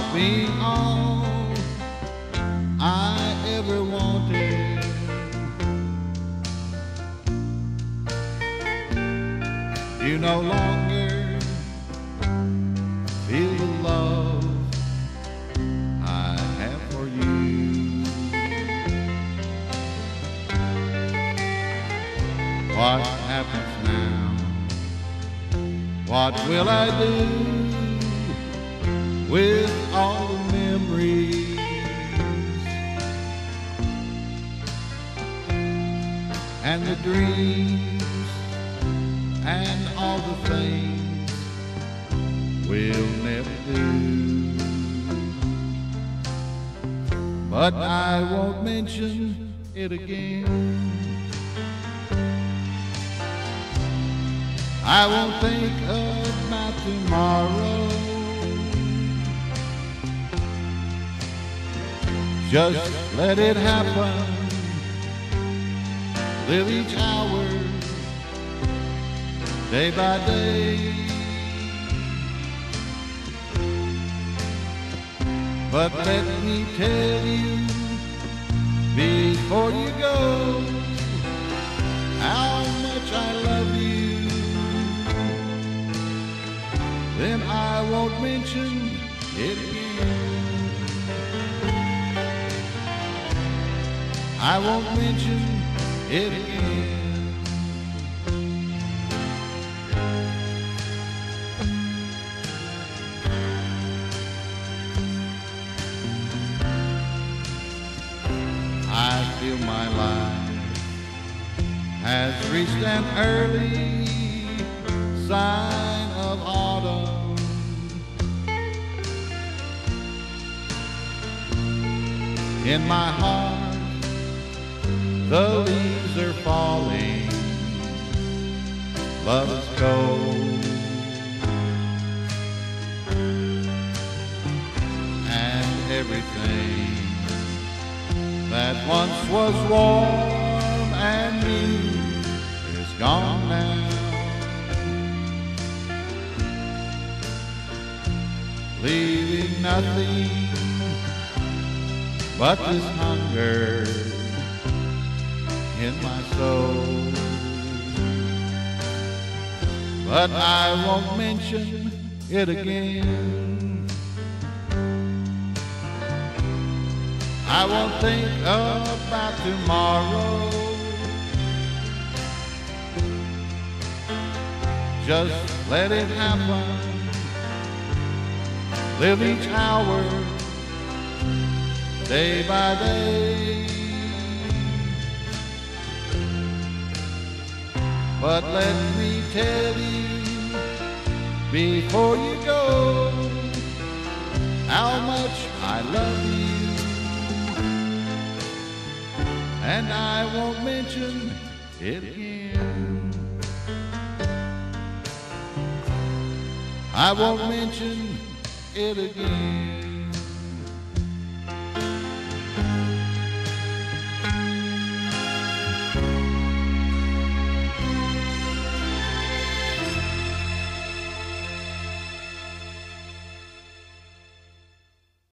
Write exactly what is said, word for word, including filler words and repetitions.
being all I ever wanted. You no longer feel the love I have for you. What happens now? What will I do with all the memories and the dreams and all the things we'll never do? But I won't mention it again. I won't think about tomorrow. Just let it happen. Live each hour, day by day. But let me tell you before you go how much I love you. Then I won't mention it again. I won't mention it again. I feel my life has reached an early sign of autumn. In my heart, the leaves are falling. Love is cold, and everything that once was warm and new is gone now. Leaving nothing but this hunger in my soul. But I won't mention it again. I won't think about tomorrow. Just let it happen. Live each hour, day by day. But let me tell you before you go how much I love you. And I won't mention it again. I won't mention it again.